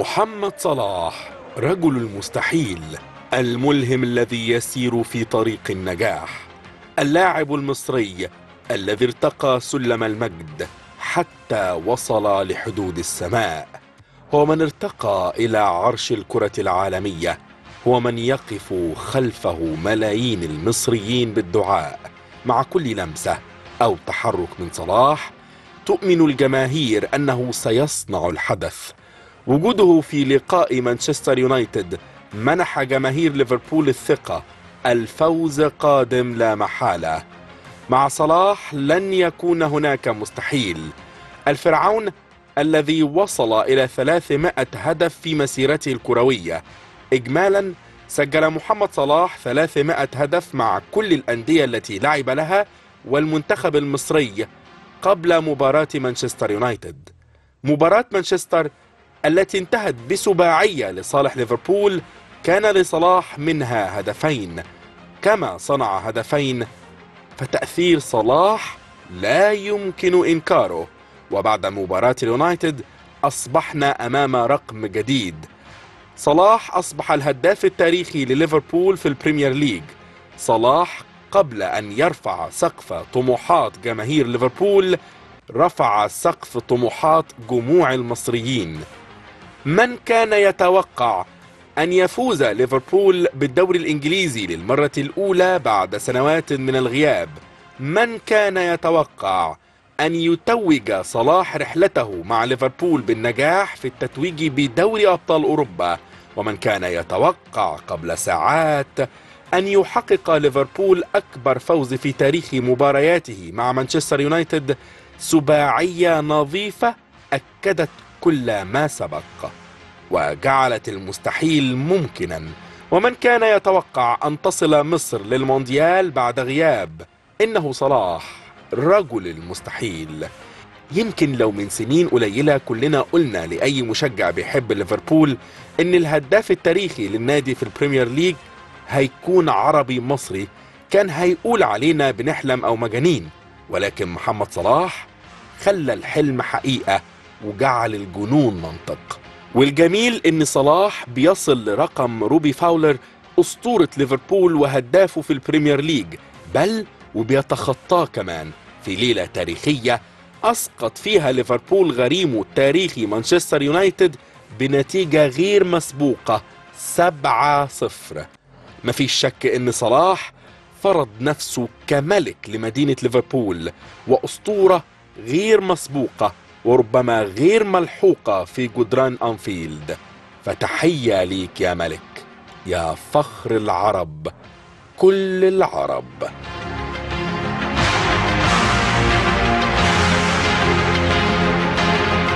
محمد صلاح رجل المستحيل، الملهم الذي يسير في طريق النجاح، اللاعب المصري الذي ارتقى سلم المجد حتى وصل لحدود السماء. هو من ارتقى إلى عرش الكرة العالمية، هو من يقف خلفه ملايين المصريين بالدعاء. مع كل لمسة أو تحرك من صلاح تؤمن الجماهير أنه سيصنع الحدث. وجوده في لقاء مانشستر يونايتد منح جماهير ليفربول الثقة، الفوز قادم لا محالة. مع صلاح لن يكون هناك مستحيل. الفرعون الذي وصل إلى 300 هدف في مسيرته الكروية إجمالا، سجل محمد صلاح 300 هدف مع كل الأندية التي لعب لها والمنتخب المصري قبل مباراة مانشستر يونايتد. مباراة مانشستر التي انتهت بسباعية لصالح ليفربول كان لصلاح منها هدفين، كما صنع هدفين، فتأثير صلاح لا يمكن إنكاره. وبعد مباراة اليونايتد أصبحنا أمام رقم جديد. صلاح أصبح الهداف التاريخي لليفربول في البريمير ليج. صلاح قبل أن يرفع سقف طموحات جماهير ليفربول رفع سقف طموحات جموع المصريين. من كان يتوقع أن يفوز ليفربول بالدوري الإنجليزي للمرة الأولى بعد سنوات من الغياب؟ من كان يتوقع أن يتوج صلاح رحلته مع ليفربول بالنجاح في التتويج بدوري أبطال أوروبا؟ ومن كان يتوقع قبل ساعات أن يحقق ليفربول أكبر فوز في تاريخ مبارياته مع مانشستر يونايتد، سباعية نظيفة أكدت كل ما سبق وجعلت المستحيل ممكنا؟ ومن كان يتوقع أن تصل مصر للمونديال بعد غياب؟ إنه صلاح رجل المستحيل. يمكن لو من سنين قليلة كلنا قلنا لأي مشجع بيحب ليفربول إن الهداف التاريخي للنادي في البريمير ليج هيكون عربي مصري، كان هيقول علينا بنحلم أو مجانين. ولكن محمد صلاح خلى الحلم حقيقة وجعل الجنون منطق. والجميل ان صلاح بيصل لرقم روبي فاولر اسطورة ليفربول وهدافه في البريمير ليج، بل وبيتخطاه كمان في ليلة تاريخية اسقط فيها ليفربول غريمه التاريخي مانشستر يونايتد بنتيجة غير مسبوقة 7-0. مفيش شك ان صلاح فرض نفسه كملك لمدينة ليفربول واسطورة غير مسبوقة وربما غير ملحوقة في جدران أنفيلد. فتحية ليك يا ملك، يا فخر العرب، كل العرب.